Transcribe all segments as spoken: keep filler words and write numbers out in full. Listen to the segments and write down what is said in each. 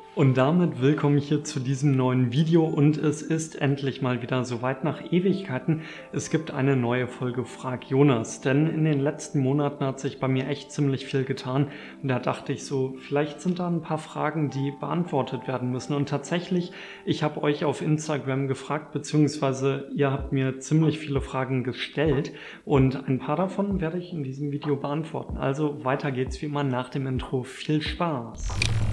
Und damit willkommen hier zu diesem neuen Video und es ist endlich mal wieder soweit nach Ewigkeiten. Es gibt eine neue Folge Frag Jonas, denn in den letzten Monaten hat sich bei mir echt ziemlich viel getan und da dachte ich so, vielleicht sind da ein paar Fragen, die beantwortet werden müssen. Und tatsächlich, ich habe euch auf Instagram gefragt, beziehungsweise ihr habt mir ziemlich viele Fragen gestellt und ein paar davon werde ich in diesem Video beantworten. Also weiter geht's wie immer nach dem Intro. Viel Spaß!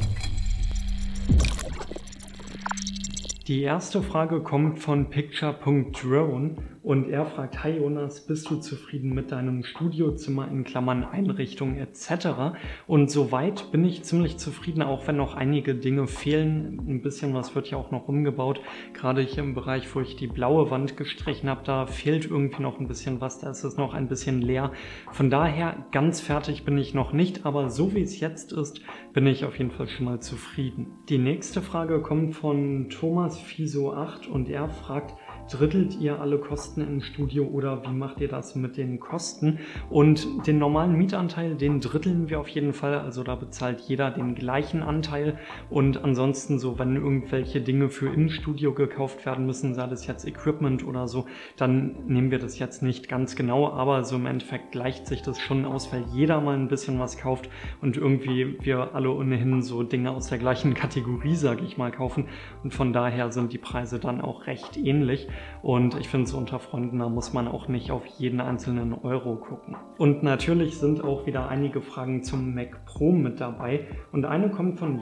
Die erste Frage kommt von picture.drone und er fragt: Hi Jonas, bist du zufrieden mit deinem Studiozimmer in Klammern Einrichtung et cetera? Und soweit bin ich ziemlich zufrieden, auch wenn noch einige Dinge fehlen. Ein bisschen was wird ja auch noch umgebaut. Gerade hier im Bereich, wo ich die blaue Wand gestrichen habe, da fehlt irgendwie noch ein bisschen was. Da ist es noch ein bisschen leer. Von daher, ganz fertig bin ich noch nicht, aber so wie es jetzt ist, bin ich auf jeden Fall schon mal zufrieden. Die nächste Frage kommt von Thomas Fiso acht und er fragt: Drittelt ihr alle Kosten im Studio oder wie macht ihr das mit den Kosten? Und den normalen Mietanteil, den dritteln wir auf jeden Fall, also da bezahlt jeder den gleichen Anteil. Und ansonsten so, wenn irgendwelche Dinge für im Studio gekauft werden müssen, sei das jetzt Equipment oder so, dann nehmen wir das jetzt nicht ganz genau, aber so im Endeffekt gleicht sich das schon aus, weil jeder mal ein bisschen was kauft und irgendwie wir alle ohnehin so Dinge aus der gleichen Kategorie, sage ich mal, kaufen und von daher sind die Preise dann auch recht ähnlich. Und ich finde, so unter Freunden, da muss man auch nicht auf jeden einzelnen Euro gucken. Und natürlich sind auch wieder einige Fragen zum Mac Pro mit dabei. Und eine kommt von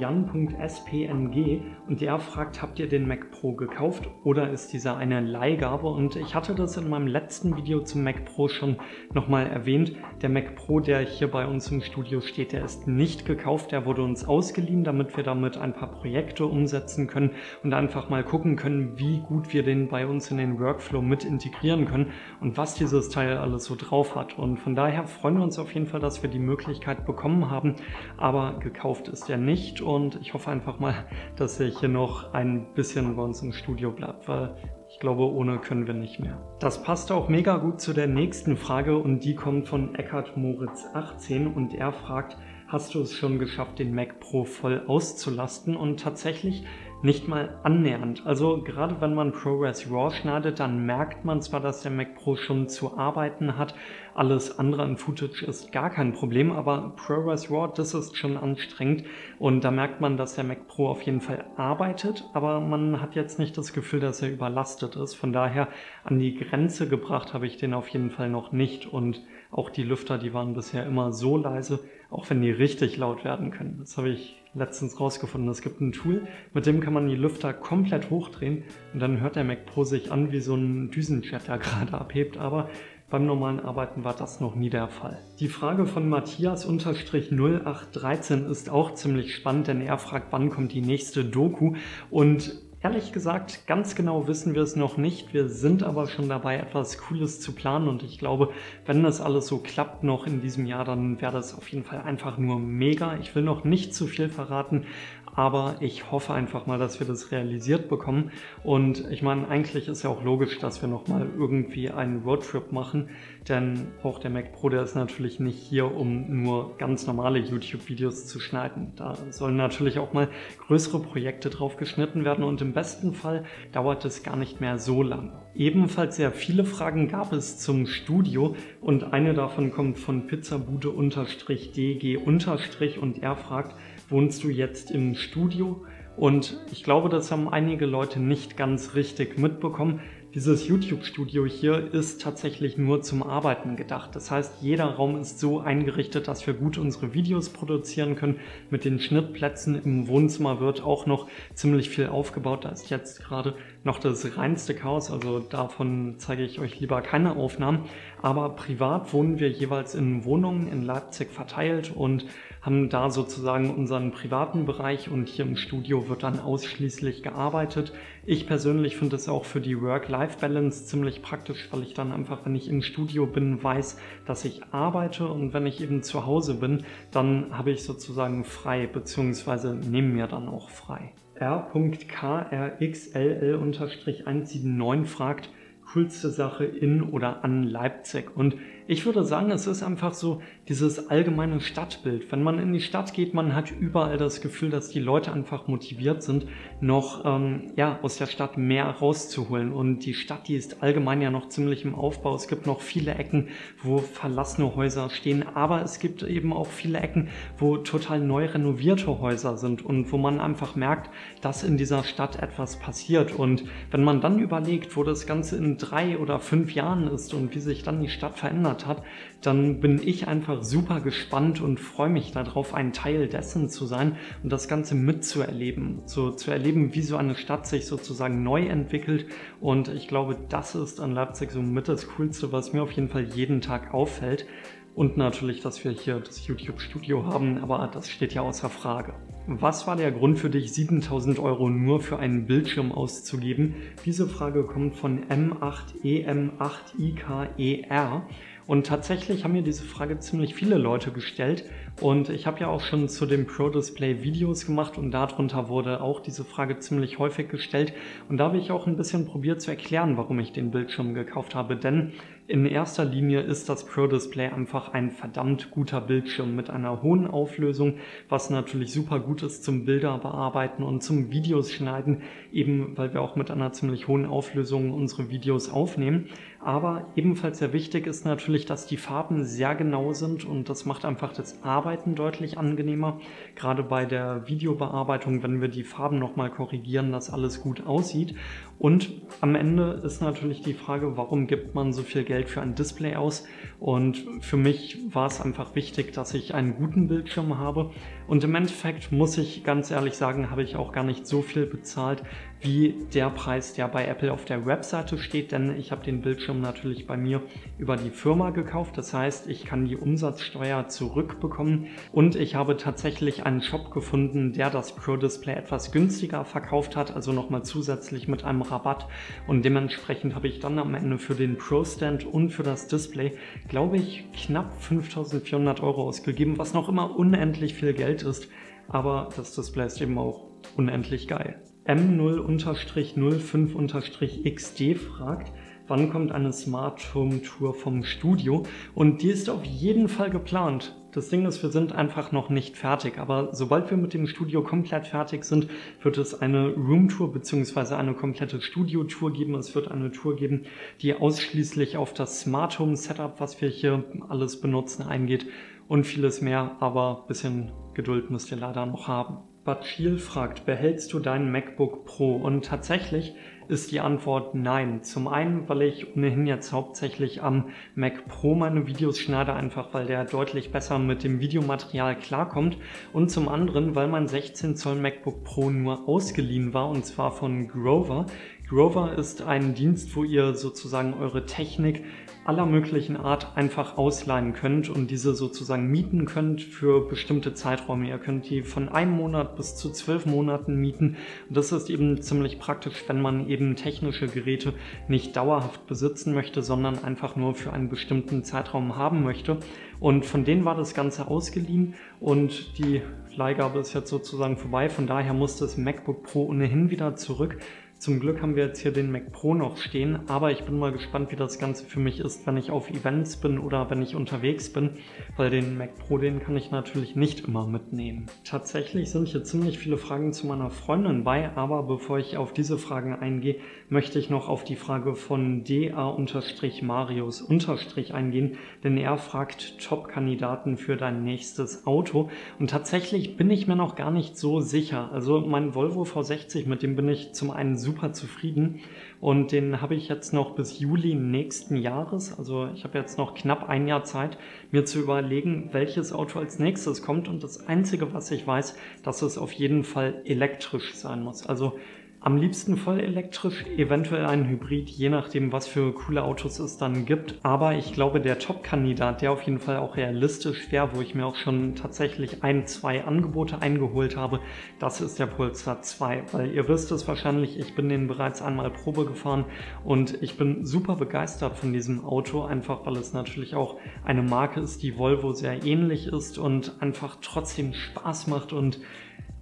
jan.spng und der fragt: Habt ihr den Mac Pro gekauft oder ist dieser eine Leihgabe? Und ich hatte das in meinem letzten Video zum Mac Pro schon nochmal erwähnt. Der Mac Pro, der hier bei uns im Studio steht, der ist nicht gekauft. Der wurde uns ausgeliehen, damit wir damit ein paar Projekte umsetzen können und einfach mal gucken können, wie gut wir den bei uns in den Workflow mit integrieren können und was dieses Teil alles so drauf hat. Und von daher freuen wir uns auf jeden Fall, dass wir die Möglichkeit bekommen haben, aber gekauft ist er nicht und ich hoffe einfach mal, dass er hier noch ein bisschen bei uns im Studio bleibt, weil ich glaube, ohne können wir nicht mehr. Das passt auch mega gut zu der nächsten Frage und die kommt von Eckart Moritz achtzehn und er fragt: Hast du es schon geschafft, den Mac Pro voll auszulasten? Und tatsächlich nicht mal annähernd. Also gerade wenn man ProRes RAW schneidet, dann merkt man zwar, dass der Mac Pro schon zu arbeiten hat. Alles andere an Footage ist gar kein Problem, aber ProRes RAW, das ist schon anstrengend und da merkt man, dass der Mac Pro auf jeden Fall arbeitet, aber man hat jetzt nicht das Gefühl, dass er überlastet ist. Von daher an die Grenze gebracht habe ich den auf jeden Fall noch nicht und auch die Lüfter, die waren bisher immer so leise, auch wenn die richtig laut werden können. Das habe ich letztens rausgefunden. Es gibt ein Tool, mit dem kann man die Lüfter komplett hochdrehen und dann hört der Mac Pro sich an wie so ein Düsenjet, der gerade abhebt, aber beim normalen Arbeiten war das noch nie der Fall. Die Frage von Matthias null acht dreizehn ist auch ziemlich spannend, denn er fragt, wann kommt die nächste Doku und ehrlich gesagt, ganz genau wissen wir es noch nicht. Wir sind aber schon dabei, etwas Cooles zu planen und ich glaube, wenn das alles so klappt noch in diesem Jahr, dann wäre das auf jeden Fall einfach nur mega. Ich will noch nicht zu viel verraten, aber ich hoffe einfach mal, dass wir das realisiert bekommen. Und ich meine, eigentlich ist ja auch logisch, dass wir nochmal irgendwie einen Roadtrip machen, denn auch der Mac Pro, der ist natürlich nicht hier, um nur ganz normale YouTube-Videos zu schneiden. Da sollen natürlich auch mal größere Projekte drauf geschnitten werden und im besten Fall dauert es gar nicht mehr so lange. Ebenfalls sehr viele Fragen gab es zum Studio und eine davon kommt von pizzabude-dg- und er fragt: Wohnst du jetzt im Studio? Und ich glaube, das haben einige Leute nicht ganz richtig mitbekommen. Dieses YouTube-Studio hier ist tatsächlich nur zum Arbeiten gedacht. Das heißt, jeder Raum ist so eingerichtet, dass wir gut unsere Videos produzieren können. Mit den Schnittplätzen im Wohnzimmer wird auch noch ziemlich viel aufgebaut. Da ist jetzt gerade noch das reinste Chaos, also davon zeige ich euch lieber keine Aufnahmen. Aber privat wohnen wir jeweils in Wohnungen in Leipzig verteilt und haben da sozusagen unseren privaten Bereich und hier im Studio wird dann ausschließlich gearbeitet. Ich persönlich finde es auch für die Work-Life-Balance ziemlich praktisch, weil ich dann einfach, wenn ich im Studio bin, weiß, dass ich arbeite und wenn ich eben zu Hause bin, dann habe ich sozusagen frei, beziehungsweise nehme mir dann auch frei. r k r x l l eins sieben neun fragt: Coolste Sache in oder an Leipzig? Und Ich würde sagen, es ist einfach so dieses allgemeine Stadtbild. Wenn man in die Stadt geht, man hat überall das Gefühl, dass die Leute einfach motiviert sind, noch ähm, ja, aus der Stadt mehr rauszuholen. Und die Stadt, die ist allgemein ja noch ziemlich im Aufbau. Es gibt noch viele Ecken, wo verlassene Häuser stehen, aber es gibt eben auch viele Ecken, wo total neu renovierte Häuser sind und wo man einfach merkt, dass in dieser Stadt etwas passiert. Und wenn man dann überlegt, wo das Ganze in drei oder fünf Jahren ist und wie sich dann die Stadt verändert hat, dann bin ich einfach super gespannt und freue mich darauf, ein Teil dessen zu sein und das Ganze mitzuerleben. So zu erleben, wie so eine Stadt sich sozusagen neu entwickelt. Und ich glaube, das ist an Leipzig so mit das Coolste, was mir auf jeden Fall jeden Tag auffällt. Und natürlich, dass wir hier das YouTube-Studio haben, aber das steht ja außer Frage. Was war der Grund für dich, siebentausend Euro nur für einen Bildschirm auszugeben? Diese Frage kommt von M acht E M acht I K E R. Und tatsächlich haben mir diese Frage ziemlich viele Leute gestellt und ich habe ja auch schon zu dem Pro Display Videos gemacht und darunter wurde auch diese Frage ziemlich häufig gestellt und da habe ich auch ein bisschen probiert zu erklären, warum ich den Bildschirm gekauft habe, denn in erster Linie ist das Pro Display einfach ein verdammt guter Bildschirm mit einer hohen Auflösung, was natürlich super gut ist zum Bilder bearbeiten und zum Videos schneiden, eben weil wir auch mit einer ziemlich hohen Auflösung unsere Videos aufnehmen. Aber ebenfalls sehr wichtig ist natürlich, dass die Farben sehr genau sind und das macht einfach das Arbeiten deutlich angenehmer. Gerade bei der Videobearbeitung, wenn wir die Farben nochmal korrigieren, dass alles gut aussieht. Und am Ende ist natürlich die Frage, warum gibt man so viel Geld für ein Display aus? Und für mich war es einfach wichtig, dass ich einen guten Bildschirm habe. Und im Endeffekt muss ich ganz ehrlich sagen, habe ich auch gar nicht so viel bezahlt, wie der Preis, der bei Apple auf der Webseite steht, denn ich habe den Bildschirm natürlich bei mir über die Firma gekauft. Das heißt, ich kann die Umsatzsteuer zurückbekommen und ich habe tatsächlich einen Shop gefunden, der das Pro Display etwas günstiger verkauft hat, also nochmal zusätzlich mit einem Rabatt und dementsprechend habe ich dann am Ende für den Pro Stand und für das Display, glaube ich, knapp fünftausendvierhundert Euro ausgegeben, was noch immer unendlich viel Geld ist, aber das Display ist eben auch unendlich geil. M null null fünf X D fragt, wann kommt eine Smart Home Tour vom Studio? Und die ist auf jeden Fall geplant. Das Ding ist, wir sind einfach noch nicht fertig, aber sobald wir mit dem Studio komplett fertig sind, wird es eine Roomtour bzw. eine komplette Studio-Tour geben. Es wird eine Tour geben, die ausschließlich auf das Smart Home Setup, was wir hier alles benutzen, eingeht und vieles mehr, aber ein bisschen Geduld müsst ihr leider noch haben. Bachil fragt, behältst du deinen MacBook Pro? Und tatsächlich ist die Antwort nein. Zum einen, weil ich ohnehin jetzt hauptsächlich am Mac Pro meine Videos schneide, einfach weil der deutlich besser mit dem Videomaterial klarkommt. Und zum anderen, weil mein sechzehn Zoll MacBook Pro nur ausgeliehen war, und zwar von Grover. Grover ist ein Dienst, wo ihr sozusagen eure Technik aller möglichen Art einfach ausleihen könnt und diese sozusagen mieten könnt für bestimmte Zeiträume. Ihr könnt die von einem Monat bis zu zwölf Monaten mieten. Und das ist eben ziemlich praktisch, wenn man eben technische Geräte nicht dauerhaft besitzen möchte, sondern einfach nur für einen bestimmten Zeitraum haben möchte. Und von denen war das Ganze ausgeliehen und die Leihgabe ist jetzt sozusagen vorbei. Von daher muss das MacBook Pro ohnehin wieder zurück. Zum Glück haben wir jetzt hier den Mac Pro noch stehen, aber ich bin mal gespannt, wie das Ganze für mich ist, wenn ich auf Events bin oder wenn ich unterwegs bin, weil den Mac Pro, den kann ich natürlich nicht immer mitnehmen. Tatsächlich sind hier ziemlich viele Fragen zu meiner Freundin bei, aber bevor ich auf diese Fragen eingehe, möchte ich noch auf die Frage von D A Marius eingehen, denn er fragt Top-Kandidaten für dein nächstes Auto und tatsächlich bin ich mir noch gar nicht so sicher. Also mein Volvo V sechzig, mit dem bin ich zum einen super zufrieden und den habe ich jetzt noch bis Juli nächsten Jahres, also ich habe jetzt noch knapp ein Jahr Zeit, mir zu überlegen, welches Auto als nächstes kommt und das Einzige, was ich weiß, dass es auf jeden Fall elektrisch sein muss. Also am liebsten voll elektrisch, eventuell ein Hybrid, je nachdem, was für coole Autos es dann gibt. Aber ich glaube, der Top-Kandidat, der auf jeden Fall auch realistisch wäre, wo ich mir auch schon tatsächlich ein, zwei Angebote eingeholt habe, das ist der Polestar zwei. Weil ihr wisst es wahrscheinlich, ich bin den bereits einmal Probe gefahren und ich bin super begeistert von diesem Auto, einfach weil es natürlich auch eine Marke ist, die Volvo sehr ähnlich ist und einfach trotzdem Spaß macht und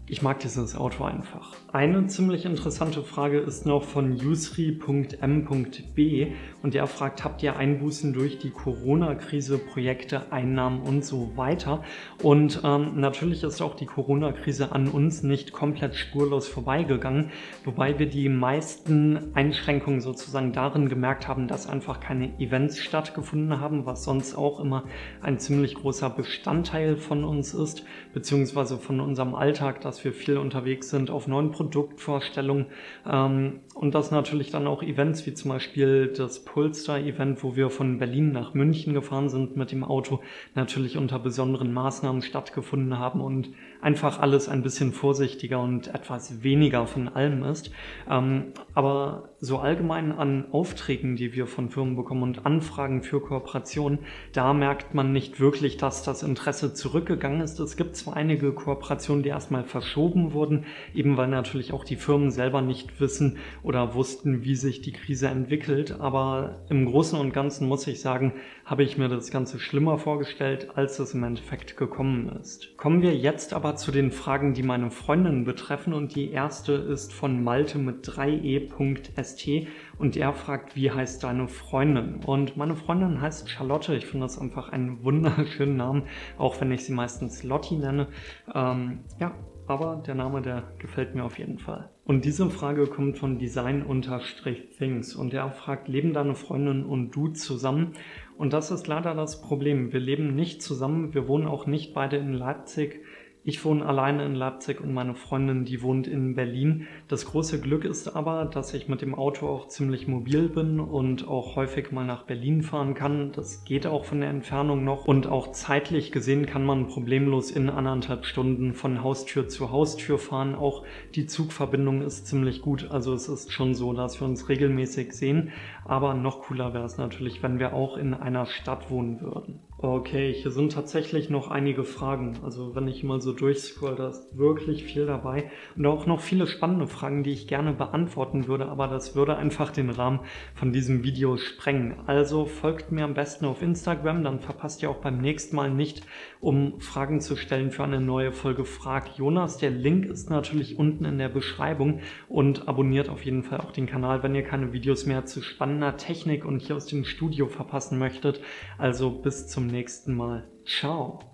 Ich mag dieses Auto einfach. Eine ziemlich interessante Frage ist noch von yusri punkt m punkt b und der fragt, habt ihr Einbußen durch die Corona-Krise, Projekte, Einnahmen und so weiter? Und ähm, natürlich ist auch die Corona-Krise an uns nicht komplett spurlos vorbeigegangen, wobei wir die meisten Einschränkungen sozusagen darin gemerkt haben, dass einfach keine Events stattgefunden haben, was sonst auch immer ein ziemlich großer Bestandteil von uns ist, beziehungsweise von unserem Alltag, dass wir viel unterwegs sind auf neuen Produktvorstellungen ähm, und dass natürlich dann auch Events wie zum Beispiel das Polestar-Event, wo wir von Berlin nach München gefahren sind mit dem Auto, natürlich unter besonderen Maßnahmen stattgefunden haben und einfach alles ein bisschen vorsichtiger und etwas weniger von allem ist. Ähm, aber so allgemein an Aufträgen, die wir von Firmen bekommen und Anfragen für Kooperationen, da merkt man nicht wirklich, dass das Interesse zurückgegangen ist. Es gibt zwar einige Kooperationen, die erstmal verschoben wurden, eben weil natürlich auch die Firmen selber nicht wissen oder wussten, wie sich die Krise entwickelt, aber im Großen und Ganzen muss ich sagen, habe ich mir das Ganze schlimmer vorgestellt, als es im Endeffekt gekommen ist. Kommen wir jetzt aber zu den Fragen, die meine Freundin betreffen und die erste ist von Malte mit drei e punkt s t und er fragt, wie heißt deine Freundin? Und meine Freundin heißt Charlotte, ich finde das einfach einen wunderschönen Namen, auch wenn ich sie meistens Lotti nenne. Ähm, ja, aber der Name, der gefällt mir auf jeden Fall. Und diese Frage kommt von design-things und er fragt, leben deine Freundin und du zusammen? Und das ist leider das Problem. Wir leben nicht zusammen, wir wohnen auch nicht beide in Leipzig. Ich wohne alleine in Leipzig und meine Freundin, die wohnt in Berlin. Das große Glück ist aber, dass ich mit dem Auto auch ziemlich mobil bin und auch häufig mal nach Berlin fahren kann. Das geht auch von der Entfernung noch und auch zeitlich gesehen kann man problemlos in anderthalb Stunden von Haustür zu Haustür fahren. Auch die Zugverbindung ist ziemlich gut. Also es ist schon so, dass wir uns regelmäßig sehen. Aber noch cooler wäre es natürlich, wenn wir auch in einer Stadt wohnen würden. Okay, hier sind tatsächlich noch einige Fragen. Also wenn ich mal so durchscroll, da ist wirklich viel dabei. Und auch noch viele spannende Fragen, die ich gerne beantworten würde, aber das würde einfach den Rahmen von diesem Video sprengen. Also folgt mir am besten auf Instagram, dann verpasst ihr auch beim nächsten Mal nicht, um Fragen zu stellen für eine neue Folge Frag Jonas. Der Link ist natürlich unten in der Beschreibung und abonniert auf jeden Fall auch den Kanal, wenn ihr keine Videos mehr zu spannender Technik und hier aus dem Studio verpassen möchtet. Also bis zum nächsten Mal. Ciao.